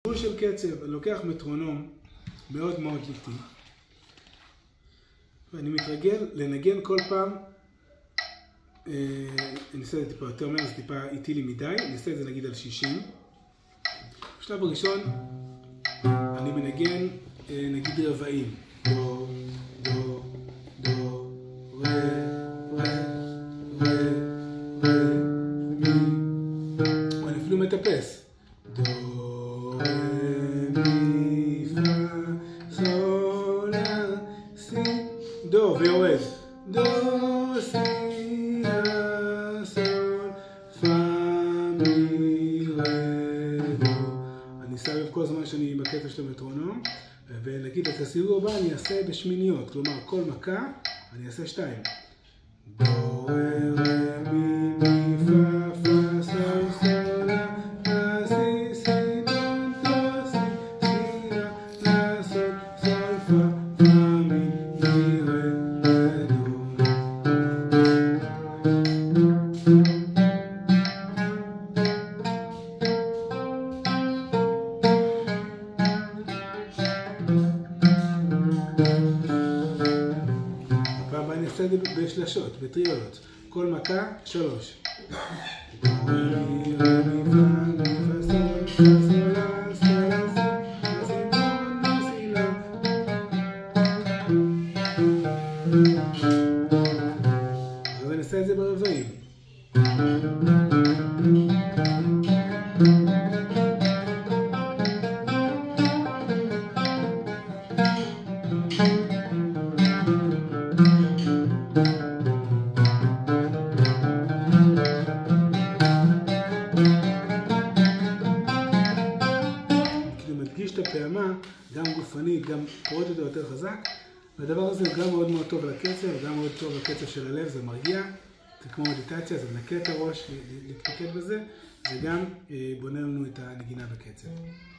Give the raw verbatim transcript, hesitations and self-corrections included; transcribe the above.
של קצב, אני לוקח מטרונום מאוד מאוד איטי, ואני מתרגל לנגן כל פעם, אה, אני אעשה את זה טיפה יותר מהר, זה טיפה איטי לי מדי, אני אעשה את זה נגיד על שישים. בשלב הראשון אני מנגן אה, נגיד רבעים, דו, דו, דו, רה, רה, רה, רה, מי, ואני אפילו מטפס. דו, דו ויורד, דו, סי, לה, סול, פה, מי, רה, דו. אני שם לב כל הזמן שאני בקטע של המטרונום, ונגיד את הסיבוב הבא אני אעשה בשמיניות, כלומר כל מכה אני אעשה שתיים. דו, רה, מי, מי, פה, פה, סול, סול, לה, סי, סי, דו, דו, סי, סי, לה, לה, סול, סול, פה, פה, מי, מי, רה. הפעם אני אעשה את זה בשלשות, בטריולות. כל מכה, שלוש. אז אני אעשה את זה ברבעים. מדגיש את הפעמה, גם גופנית, גם פרוט אותו יותר חזק, והדבר הזה הוא גם מאוד מאוד טוב לקצב, וגם מאוד טוב לקצב של הלב, זה מרגיע, זה כמו מדיטציה, זה מנקה את הראש, להתפקד בזה, זה גם בונה לנו את הנגינה בקצב.